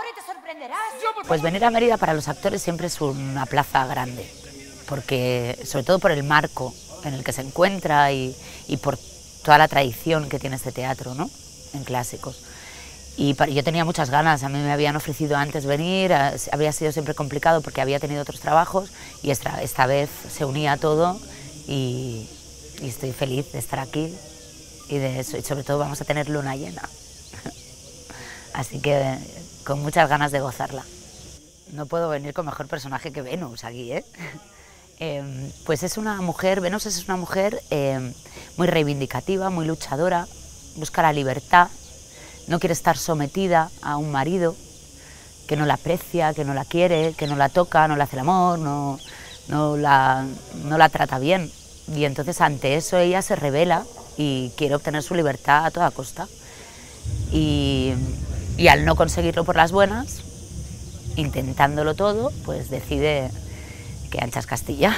y te sorprenderás. Pues venir a Mérida para los actores siempre es una plaza grande, porque sobre todo por el marco en el que se encuentra y por toda la tradición que tiene este teatro, ¿no?, en clásicos. Y yo tenía muchas ganas, a mí me habían ofrecido antes venir, había sido siempre complicado porque había tenido otros trabajos y esta vez se unía todo y estoy feliz de estar aquí y de eso, y sobre todo vamos a tener luna llena. Así que con muchas ganas de gozarla. No puedo venir con mejor personaje que Venus aquí, ¿eh? Pues es una mujer, Venus es una mujer muy reivindicativa, muy luchadora, busca la libertad, no quiere estar sometida a un marido que no la aprecia, que no la quiere, que no la toca, no le hace el amor, no la trata bien. Y entonces ante eso ella se rebela y quiere obtener su libertad a toda costa. Y al no conseguirlo por las buenas, intentándolo todo, pues decide que ancha es Castilla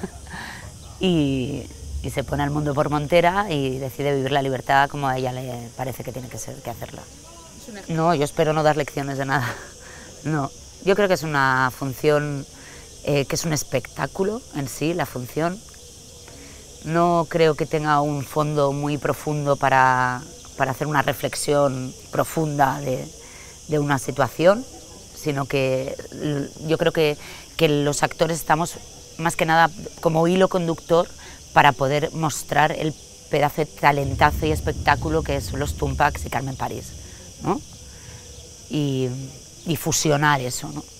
y se pone al mundo por montera y decide vivir la libertad como a ella le parece que tiene que ser, que hacerla. No, yo espero no dar lecciones de nada, no. Yo creo que es una función, que es un espectáculo en sí, la función. No creo que tenga un fondo muy profundo para hacer una reflexión profunda de una situación, sino que yo creo que los actores estamos más que nada como hilo conductor para poder mostrar el pedazo de talentazo y espectáculo que son los Tumpacs y Carmen París, ¿no? Y fusionar eso, ¿no?